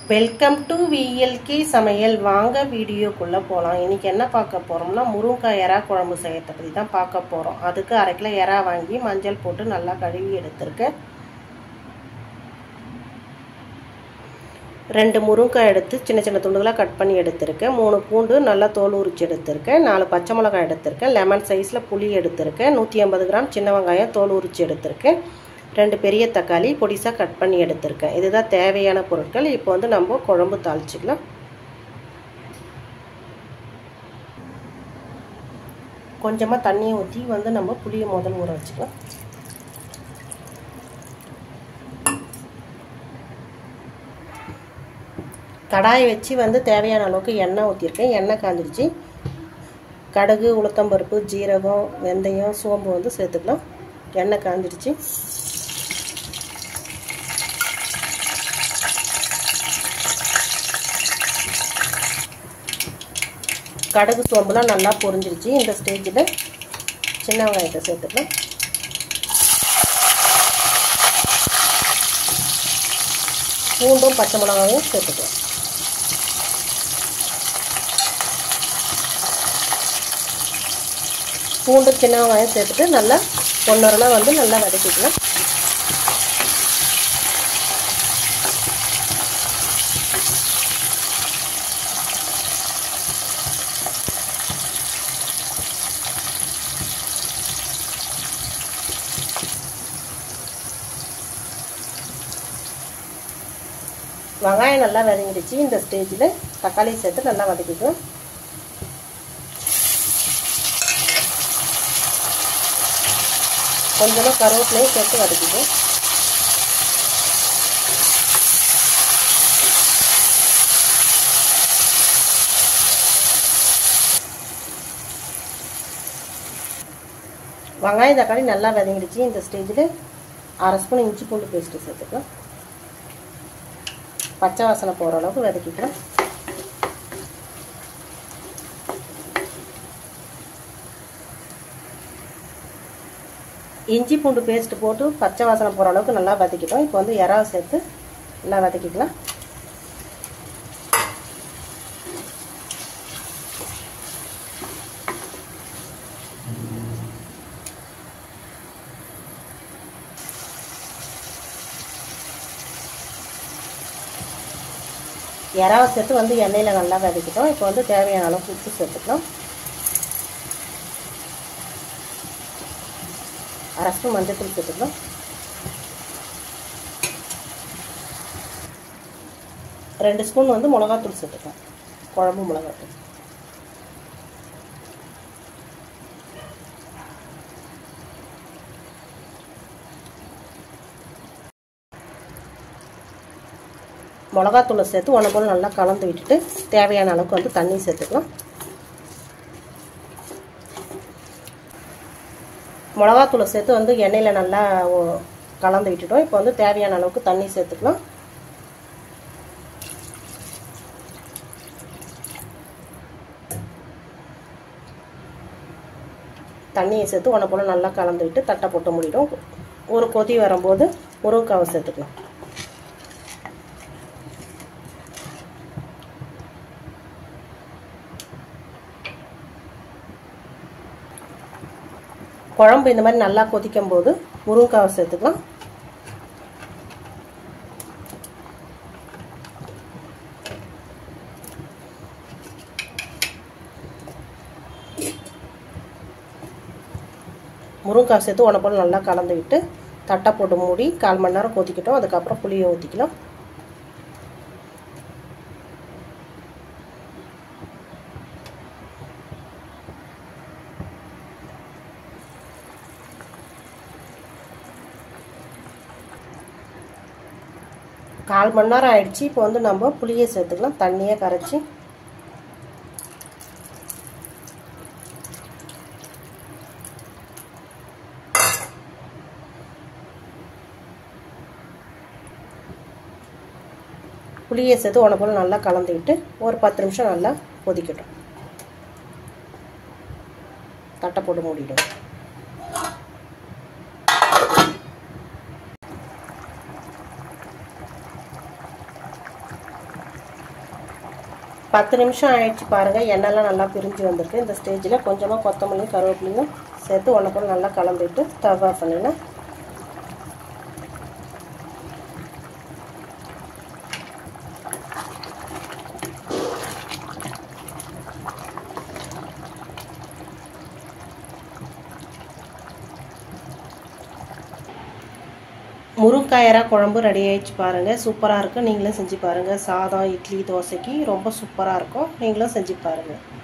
Welcome to VLK சமையல். வாங்க வீடியோக்குள்ளே போகலாம். இன்றைக்கி என்ன பார்க்க போகிறோம்னா முருங்கைக்காய் எறா குழம்பு செய்யறதை பற்றி தான் பார்க்க போகிறோம். அதுக்கு 1/2 கிலோ எறா வாங்கி மஞ்சள் போட்டு நல்லா கழுவி எடுத்துருக்கேன். 2 முருங்கைக்காய் எடுத்து சின்ன சின்ன துண்டுகளாக கட் பண்ணி எடுத்துருக்கேன். 3 பூண்டு நல்லா தோல் உரிச்சு எடுத்துருக்கேன். 4 பச்சை மிளகாய் எடுத்துருக்கேன். லெமன் சைஸில் புளி எடுத்துருக்கேன். 150 கிராம் சின்ன வெங்காயம் தோல் உரிச்சு எடுத்துருக்கேன். 2 பெரிய தக்காளி பொடிசாக கட் பண்ணி எடுத்துருக்கேன். இதுதான் தேவையான பொருட்கள். இப்போ வந்து நம்ம குழம்பு தாளிச்சிக்கலாம். கொஞ்சமாக தண்ணியை ஊற்றி வந்து நம்ம புளியை முதல் ஊற வச்சுக்கலாம். கடாயை வச்சு வந்து தேவையான அளவுக்கு எண்ணெய் ஊற்றிருக்கேன். எண்ணெய் காஞ்சிடுச்சு. கடுகு, உளுத்தம்பருப்பு, ஜீரகம், வெந்தயம், சோம்பு வந்து சேர்த்துக்கலாம். எண்ணெய் காஞ்சிடுச்சு. கடுகு சோம்புலாம் நல்லா பொரிஞ்சிருச்சு. இந்த ஸ்டேஜில் சின்ன வெங்காயத்தை சேர்த்துக்கலாம். பூண்டும் பச்சை மிளகாயும் சேர்த்துக்கலாம். பூண்டு சின்ன வெங்காயம் சேர்த்துட்டு நல்லா பொன்னரெல்லாம் வந்து நல்லா வதக்கிக்கலாம். வெங்காயம் நல்லா வதங்கிடுச்சு. இந்த ஸ்டேஜில் தக்காளி சேர்த்து நல்லா வதக்கிக்கும். கொஞ்சமாக கருவேப்பிலையும் சேர்த்து வதக்கிக்கும். வெங்காயம் தக்காளி நல்லா வதங்கிடுச்சு. இந்த ஸ்டேஜில் 1/2 ஸ்பூன் இஞ்சி பூண்டு பேஸ்ட்டு சேர்த்துக்கலாம். பச்சை வாசனை போகிற அளவுக்கு வதக்கிக்கலாம். இஞ்சி பூண்டு பேஸ்ட் போட்டு பச்சை வாசனை போகிற அளவுக்கு நல்லா வதக்கிட்டோம். இப்போ வந்து எறாவை சேர்த்து நல்லா வதக்கிக்கலாம். எறாவை சேர்த்து வந்து எண்ணெயில் நல்லா வதக்கிட்டோம். இப்போ வந்து தேவையான அளவுக்கு உப்பு சேர்த்துக்கலாம். 1/2 ஸ்பூன் மஞ்சள் சேர்த்துக்கலாம். 2 ஸ்பூன் வந்து மிளகாத்தூள் சேர்த்துக்கலாம். குழம்பு மிளகாத்தூள். மிளகாத்தூளை சேர்த்து ஒன்று போல் நல்லா கலந்து விட்டுட்டு தேவையான அளவுக்கு வந்து தண்ணி சேர்த்துக்கலாம். மிளகாத்தூளை சேர்த்து வந்து எண்ணெயில் நல்லா கலந்து விட்டுட்டோம். இப்போ வந்து தேவையான அளவுக்கு தண்ணி சேர்த்துக்கலாம். தண்ணியை சேர்த்து ஒன்று போல் நல்லா கலந்து விட்டு தட்டை போட்டு மூடிடும். ஒரு கொதி வரும்போது முருங்கைக்காவை சேர்த்துக்கலாம். குழம்பு இந்த மாதிரி நல்லா கொதிக்கும் போது முருங்கைக்காவை சேர்த்துக்கலாம். முருங்கைக்காய் சேர்த்து ஒன்று போல் நல்லா கலந்து விட்டு தட்டை போட்டு மூடி 1/4 மணி நேரம் கொதிக்கிட்டோம். அதுக்கப்புறம் புளியை ஊற்றிக்கலாம். கால் மணி நேரம் ஆயிடுச்சு. இப்போ வந்து நம்ம புளியை சேர்த்துக்கலாம். தண்ணியை கரைச்சி புளியை சேர்த்து ஒன்று போல் நல்லா கலந்துக்கிட்டு ஒரு 10 நிமிஷம் நல்லா கொதிக்கட்டும். தட்டை போட்டு மூடிடும். 10 நிமிஷம் ஆயிடுச்சு பாருங்கள். எண்ணெய்லாம் நல்லா பிரிஞ்சு வந்திருக்கு. இந்த ஸ்டேஜில் கொஞ்சமாக கொத்தமல்லியும் கருவேப்பிலையும் சேர்த்து ஒன்றுக்குள்ள நல்லா கலந்துட்டு ஸ்டவ் ஆஃப் பண்ணிடலாம். முருங்கைக்காய் எறா குழம்பு ரெடி ஆகிடுச்சு பாருங்கள். சூப்பராக இருக்கும். நீங்களும் செஞ்சு பாருங்கள். சாதம், இட்லி, தோசைக்கு ரொம்ப சூப்பராக இருக்கும். நீங்களும் செஞ்சு பாருங்கள்.